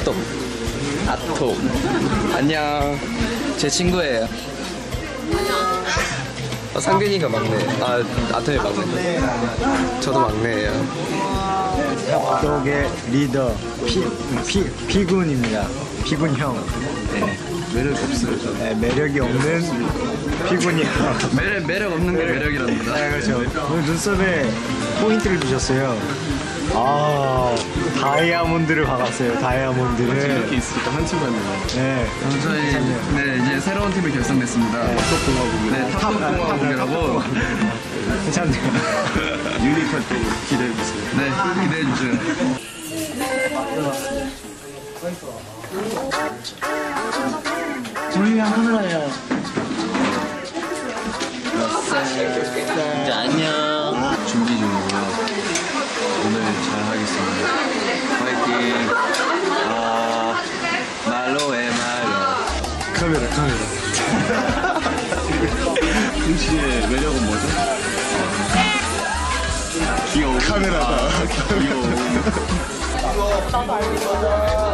아톰. 안녕. 제 친구예요. 상균이가 막내. 아톰이 막내. 저도 막내예요. 협동의 리더 피군입니다. 피군 형. 네. 매력 없어요. 저. 네, 매력이 없는 피군이 형. 매력 없는 게 매력이랍니다. 네, 그렇죠. 오늘 눈썹에 포인트를 주셨어요. 다이아몬드를 박았어요. 다이아몬드를. 이렇게 있으니까 한층 받네요. 네. 저희 이제 새로운 팀이 결성됐습니다. 탑독공화국이요. 네, 탑독공화국이라고. 괜찮네요. 유닛 활동 기대해주세요. 네, 기대해주세요. 조용히 카메라야. 이제 안녕. 준비 중이고요. 오늘 잘 하겠습니다. 파이팅. 말로의 말로. 카메라. 김씨의 매력은 뭐죠? 귀여워. 카메라다. 귀여워.